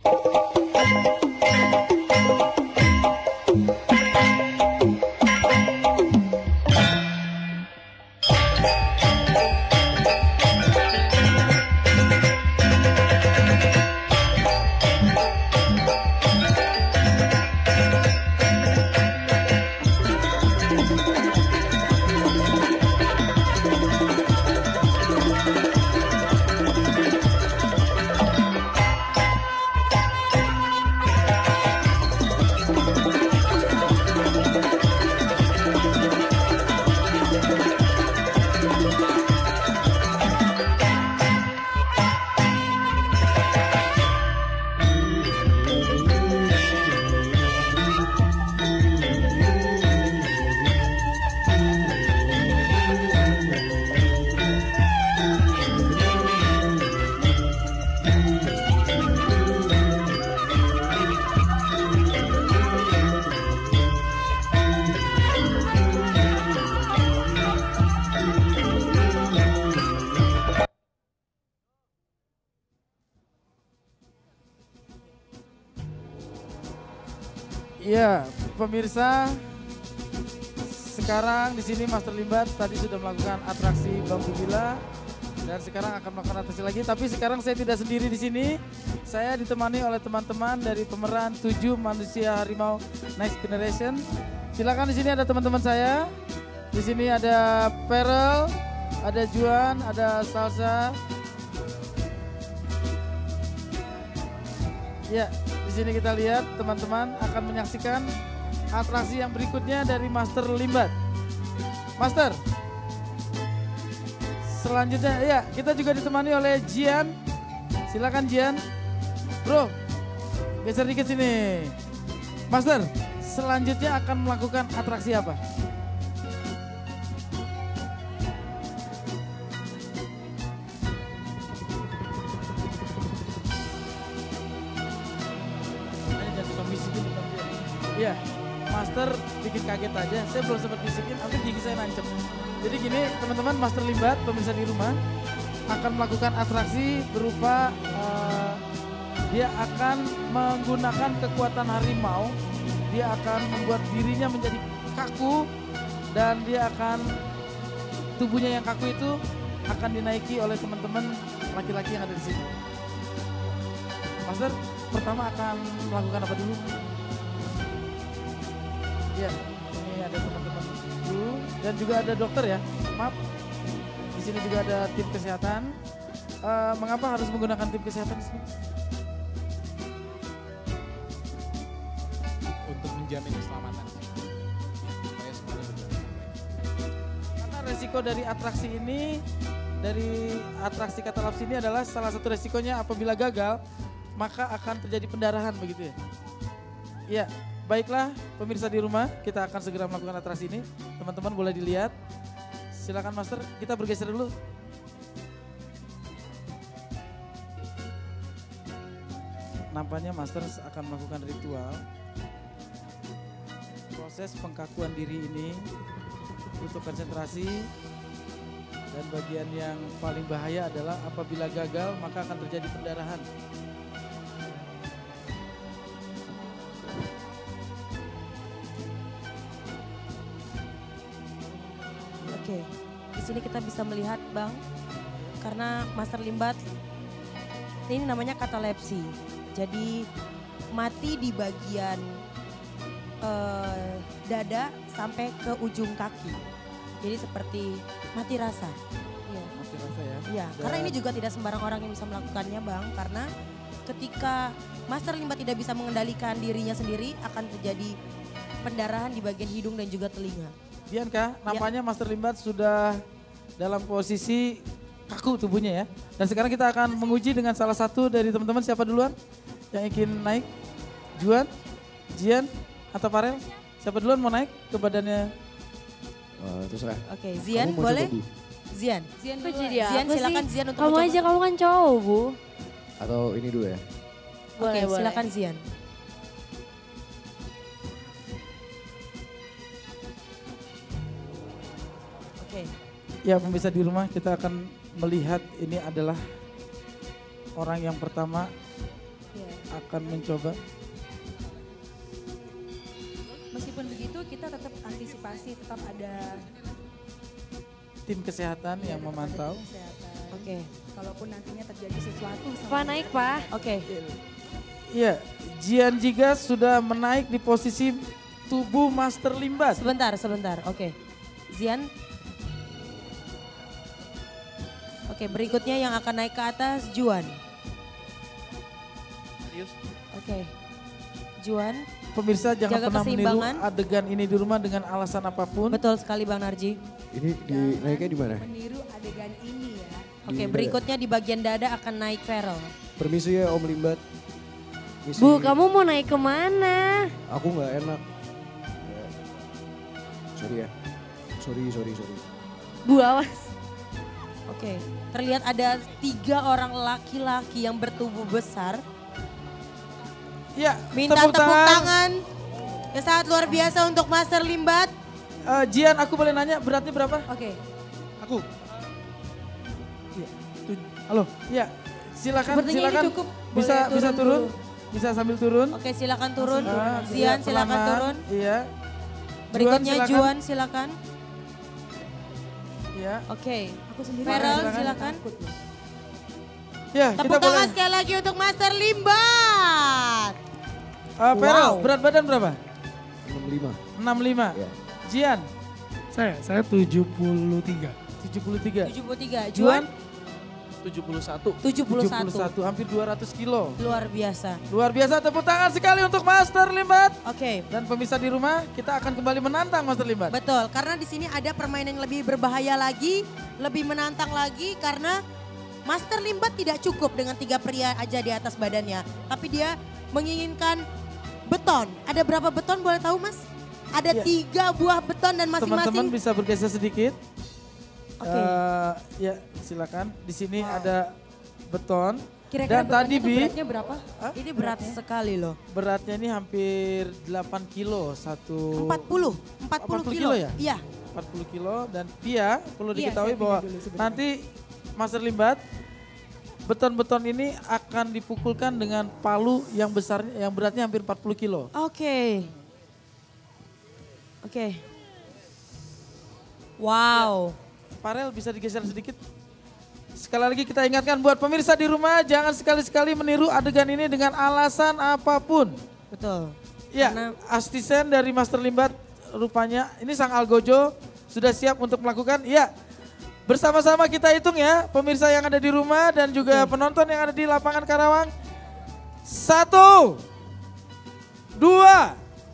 Ya, pemirsa, sekarang di sini Master Limbat tadi sudah melakukan atraksi bambu gila dan sekarang akan melakukan atraksi lagi. Tapi sekarang saya tidak sendiri di sini. Saya ditemani oleh teman-teman dari pemeran 7 Manusia Harimau Next Generation. Silakan, di sini ada teman-teman saya. Di sini ada Perel, ada Juan, ada Salsa. Ya, di sini kita lihat teman-teman akan menyaksikan atraksi yang berikutnya dari Master Limbat. Master, selanjutnya ya kita juga ditemani oleh Jian. Silakan Jian. Bro, geser dikit sini. Master, selanjutnya akan melakukan atraksi apa? Iya, Master bikin kaget aja. Saya belum sempat bisikin, tapi gigi saya nancep. Jadi gini teman-teman, Master Limbat, pemirsa di rumah, akan melakukan atraksi berupa dia akan menggunakan kekuatan harimau. Dia akan membuat dirinya menjadi kaku dan dia akan tubuhnya yang kaku itu akan dinaiki oleh teman-teman laki-laki yang ada di sini. Master pertama akan melakukan apa dulu? Ya, ini ada teman-teman dulu dan juga ada dokter ya. Maaf, di sini juga ada tim kesehatan. Mengapa harus menggunakan tim kesehatan di sini? Untuk menjamin keselamatan. Supaya semuanya berjalan. Karena resiko dari atraksi ini, dari atraksi Katalaps ini adalah salah satu resikonya apabila gagal, maka akan terjadi pendarahan begitu ya. Iya. Baiklah pemirsa di rumah, kita akan segera melakukan atraksi ini. Teman-teman boleh dilihat. Silakan Master, kita bergeser dulu. Nampaknya Master akan melakukan ritual. Proses pengkakuan diri ini butuh konsentrasi. Dan bagian yang paling bahaya adalah apabila gagal maka akan terjadi pendarahan. Oke, di sini kita bisa melihat Bang, karena Master Limbat ini namanya katalepsi. Jadi mati di bagian dada sampai ke ujung kaki. Jadi seperti mati rasa. Iya. Mati rasa ya. Iya, karena ini juga tidak sembarang orang yang bisa melakukannya Bang, karena ketika Master Limbat tidak bisa mengendalikan dirinya sendiri akan terjadi pendarahan di bagian hidung dan juga telinga. Dianka, nampaknya Master Limbat sudah dalam posisi kaku tubuhnya ya. Dan sekarang kita akan menguji dengan salah satu dari teman-teman. Siapa duluan yang ingin naik? Juan, Jian, atau Farel? Siapa duluan mau naik ke badannya? Terserah. Oke, Zian boleh? Zian. Zian Kok dulu. jadi aku Zian sih? silakan Zian untuk Kamu mencoba. aja, kamu kan cowok Bu. Atau ini dulu ya? Oke, Boleh. silakan Zian. Oke. Ya pemirsa di rumah, kita akan melihat ini adalah orang yang pertama Ya. akan mencoba. Meskipun begitu kita tetap antisipasi, tetap ada Tim kesehatan yang memantau. kesehatan. Oke. Kalaupun nantinya terjadi sesuatu sama Pak naik Pak. Oke. Iya, Jian Jigas sudah menaik di posisi tubuh Master Limbat. Sebentar. Oke. Zian. Oke, berikutnya yang akan naik ke atas Juan. Serius? Oke. Juan, Pemirsa jangan Jaga pernah meniru keseimbangan. adegan ini di rumah dengan alasan apapun. betul sekali Bang Narji. Ini naiknya di mana? meniru adegan ini ya. Oke, Di berikutnya di bagian dada akan naik Feral. Permisi ya Om Limbat. Misi, Bu kamu mau naik kemana? Aku nggak enak. Ya. Sorry ya. Sorry. Bu awas. Oke, terlihat ada 3 orang laki-laki yang bertubuh besar. Ya, Minta tepuk tangan. Yang sangat luar biasa untuk Master Limbat. Jian, aku boleh nanya beratnya berapa? Oke, Aku. Iya. Halo. Ya, silakan. Sepertinya ini Silakan. cukup. Bisa Boleh bisa turun turun. dulu. Bisa sambil turun. Oke silakan turun. Ah, Zian iya, silakan pelan-pelan. turun. Iya. Berikutnya silakan. Juan silakan. Iya. Oke. Aku sendiri Feral silakan. silakan. Ya, kita Tepuk boleh. tangan sekali lagi untuk Master Limbat. Feral, Wow. berat badan berapa? 65. 65. Ya. Jian, Saya 73. 73. 73. Juan, Juan 71. 71. hampir 200 kilo. Luar biasa. Luar biasa, tepuk tangan sekali untuk Master Limbat. Oke. Dan pemirsa di rumah, kita akan kembali menantang Master Limbat. Betul, karena di sini ada permainan yang lebih berbahaya lagi, lebih menantang lagi karena Master Limbat tidak cukup dengan 3 pria aja di atas badannya, tapi dia menginginkan beton. Ada berapa beton boleh tahu Mas? Ada Ya. 3 buah beton dan Teman-teman masing-masing. bisa bergeser sedikit. Oke. Ya, silakan. Di sini ada beton. Kira-kira Dan tadi beratnya tuh Bi, beratnya berapa? Ini berat sekali loh. beratnya ini hampir 8 kilo. 40 40 kilo. kilo ya? Iya. 40 kilo dan Pia perlu Iya, diketahui saya bahwa pindah dulu sebentar. nanti Master Limbat beton-beton ini akan dipukulkan dengan palu yang besarnya yang beratnya hampir 40 kilo. Oke. Oke. Wow. Farel bisa digeser sedikit. Sekali lagi kita ingatkan buat pemirsa di rumah jangan sekali-sekali meniru adegan ini dengan alasan apapun. Betul. Ya, Karena asisten dari Master Limbat rupanya ini Sang Algojo sudah siap untuk melakukan. Ya, bersama-sama kita hitung ya pemirsa yang ada di rumah dan juga penonton yang ada di lapangan Karawang. 1, 2,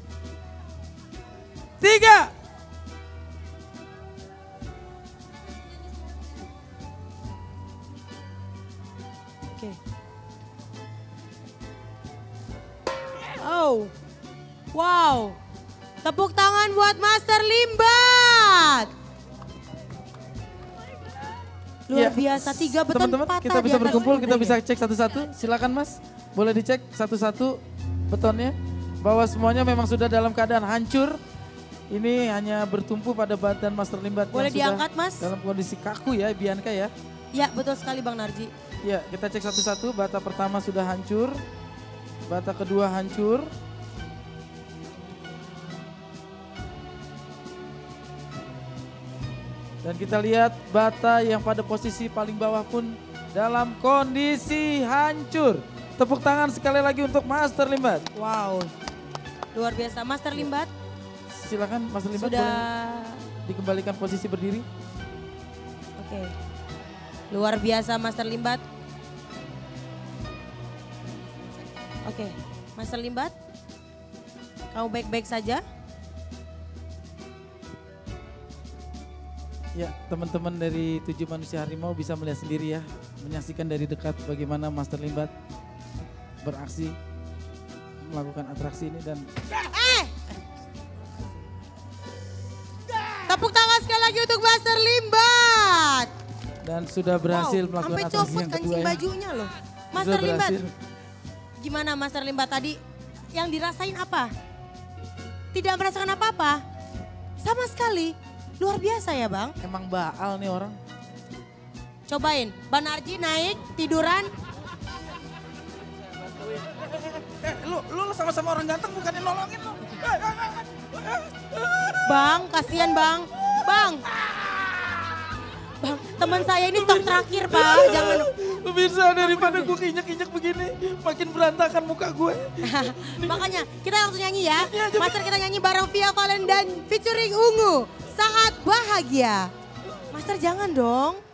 3. Oke. Oh. Wow. Tepuk tangan buat Master Limbat. Luar Ya, biasa, 3 beton Teman-teman patah kita di bisa atas berkumpul, kita badannya. bisa cek satu-satu. Silakan Mas, boleh dicek satu-satu betonnya. Bahwa semuanya memang sudah dalam keadaan hancur. Ini hanya bertumpu pada badan Master Limbat Boleh yang diangkat, sudah Mas? dalam kondisi kaku ya Bianca ya. Ya betul sekali Bang Narji. Ya, kita cek satu-satu. Bata pertama sudah hancur. Bata kedua hancur. Dan kita lihat bata yang pada posisi paling bawah pun dalam kondisi hancur. Tepuk tangan sekali lagi untuk Master Limbat. Wow. Luar biasa. Master Limbat Silakan Master Limbat sudah... boleh dikembalikan posisi berdiri. Oke. Luar biasa Master Limbat. Oke. Master Limbat. Kamu baik-baik saja? Ya, teman-teman dari 7 Manusia Harimau bisa melihat sendiri ya. Menyaksikan dari dekat bagaimana Master Limbat beraksi melakukan atraksi ini dan Tepuk tangan sekali lagi untuk Master Limbat. sudah berhasil Wow, melakukan sampai atraksi copot yang kedua kancing ya. bajunya loh. Sudah Master Limbat, berhasil. gimana Master Limbat tadi? Yang dirasain apa? Tidak merasakan apa-apa? Sama sekali. Luar biasa ya Bang. Emang baal nih orang. Cobain, Bang Narji naik, tiduran. Lu sama-sama orang ganteng bukannya nolongin lu. Bang, kasihan bang. Bang. Bang, teman saya ini stok terakhir pak. Jangan. Lu bisa daripada gue keinjek-injek begini. Makin berantakan muka gue. Makanya kita langsung nyanyi ya. Master kita nyanyi bareng Via Valen dan featuring Ungu. Saat bahagia. Master jangan dong.